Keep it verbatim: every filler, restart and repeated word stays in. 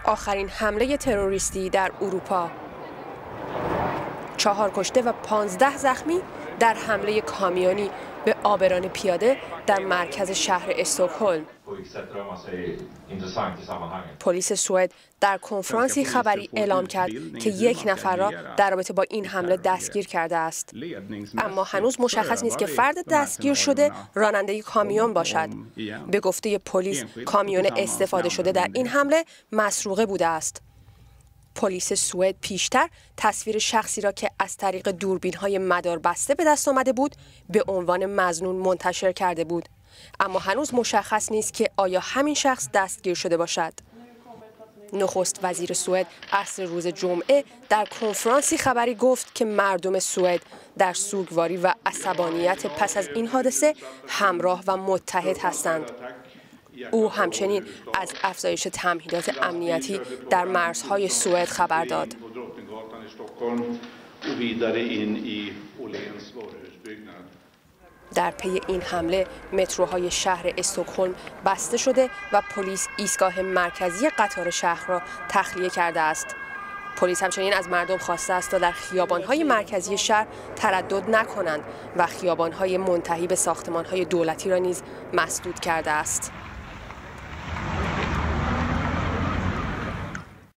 آخرین حمله تروریستی در اروپا. چهار کشته و پانزده زخمی در حمله کامیونی به عابران پیاده در مرکز شهر استکهلم. پلیس سوئد در کنفرانسی خبری اعلام کرد که یک نفر را در رابطه با این حمله دستگیر کرده است. اما هنوز مشخص نیست که فرد دستگیر شده راننده کامیون باشد. به گفته پلیس، کامیون استفاده شده در این حمله مسروقه بوده است. پلیس سوئد پیشتر تصویر شخصی را که از طریق دوربین‌های مدار بسته به دست آمده بود به عنوان مظنون منتشر کرده بود، اما هنوز مشخص نیست که آیا همین شخص دستگیر شده باشد. نخست وزیر سوئد عصر روز جمعه در کنفرانسی خبری گفت که مردم سوئد در سوگواری و عصبانیت پس از این حادثه همراه و متحد هستند. او همچنین از افزایش تمهیدات امنیتی در مرزهای سوئد خبر داد. در پی این حمله متروهای شهر استکهلم بسته شده و پلیس ایستگاه مرکزی قطار شهر را تخلیه کرده است. پلیس همچنین از مردم خواسته است تا در خیابان‌های مرکزی شهر تردد نکنند و خیابان‌های منتهی به ساختمان‌های دولتی را نیز مسدود کرده است.